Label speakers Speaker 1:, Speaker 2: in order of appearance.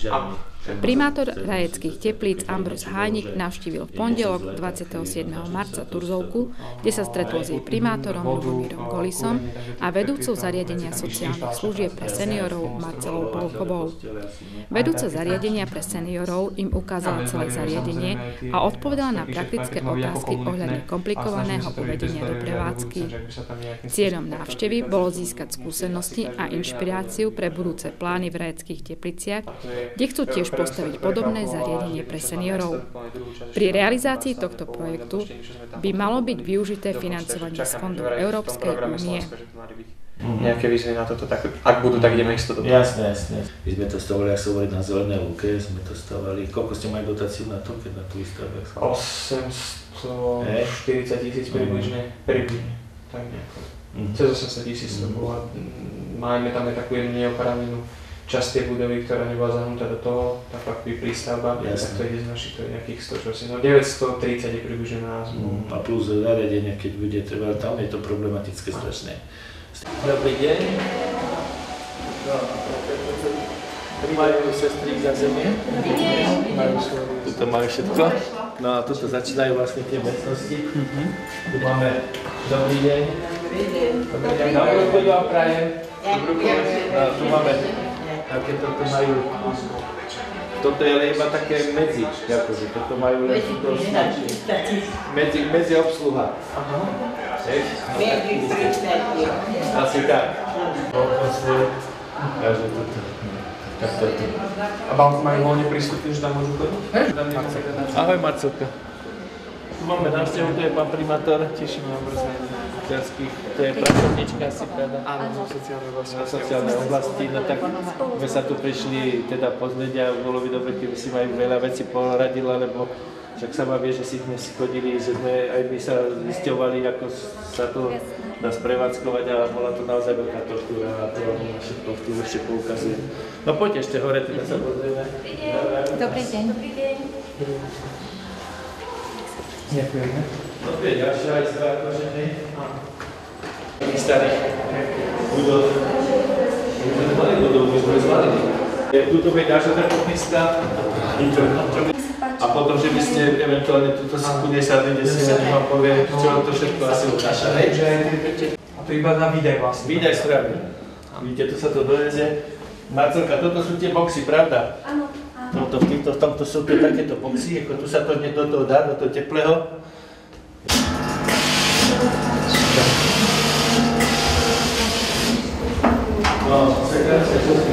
Speaker 1: Primátor Rajeckých Teplíc Ambroz Hájnik navštívil v pondelok 27. marca Turzovku, kde sa stretol s jej primátorom Ľubomírom Golisom a vedúcou zariadenia sociálnych služieb pre seniorov Marcelou Polkovou. Vedúca zariadenia pre seniorov im ukázala celé zariadenie a odpovedala na praktické otázky ohľadne komplikovaného uvedenia do prevádzky. Cieľom návštevy bolo získať skúsenosti a inšpiráciu pre budúce plány v Rajeckých Tepliciach, kde chcú tiež postaviť podobné zariadenie pre seniorov. Pri realizácii tohto projektu by malo byť využité financovanie z fondov Európskej únie.
Speaker 2: Nejaké výzvy na toto, tak, ak budú, tak ideme isto do toho.
Speaker 3: Jasné. My sme to stavali, ak sa hovorí na Zelenej lúke, sme to stavali. Koľko ste mali dotáciu na to, keď na tú výstavbu?
Speaker 2: 840 000 približne. Tak nejako. Cez 800 000 to bolo. Máme tam aj takú jednu neoprávnenú časť tej budovy, ktorá nebola zahnutá do toho, tá fakt by prístavba, tak to ide z našich, to je nejakých 930 je približne na nás.
Speaker 3: A plus zariadenie, keď bude treba, tam je to problematické strašné. Dobrý deň. Majú sestry za zemie? Tuto majú všetko. No a tuto začínajú vlastne tie miestnosti. Tu máme dobrý deň. Dobrý deň. Dobrú chuť vám prajem. Tu máme aké toto majú, toto je iba také medzi, akože toto majú len túto medzi obsluha. Asi tak. Takže toto.
Speaker 2: A banky majú voľne prístupný, že tam môžu chodiť?
Speaker 3: Ahoj Marcelka. Tu máme návštevu, tu je pán primátor.
Speaker 2: Teším vám brzo.
Speaker 3: To je pracovníčka asi pravda?
Speaker 2: Áno, zo sociálnej oblasti.
Speaker 3: Z sociálnej oblasti, no tak sme sa tu prišli teda pozrieť a bolo by dobre, keby si ma veľa vecí poradila, lebo však sama vie, že si sme si chodili, že sme aj my sa zisťovali, ako sa to dá sprevádzkovať a bola to naozaj veľká tortúra a to na všetko tu ešte poukazuje. No poďte ešte hore, teda sa pozrieme.
Speaker 1: Dobrý deň.
Speaker 2: Ďakujeme.
Speaker 3: No to je ďalšia aj svá kožený. Takých starých budov. My sme mali budov, my sme zvalili. Tuto bude ďalšia trpotniska. A potom, že by ste eventuálne tuto si kudej sadli, kde si vám povie, čo to všetko asi ukáša.
Speaker 2: A to iba na výdaj vlastne.
Speaker 3: Výdaj strany. Vidíte, tu sa to dojezie. Marcelka, toto sú tie boxy, pravda?
Speaker 4: Áno.
Speaker 3: V tomto sú takéto boxy, ako tu sa to do toho dá, do toho teplého. No, sekretácia,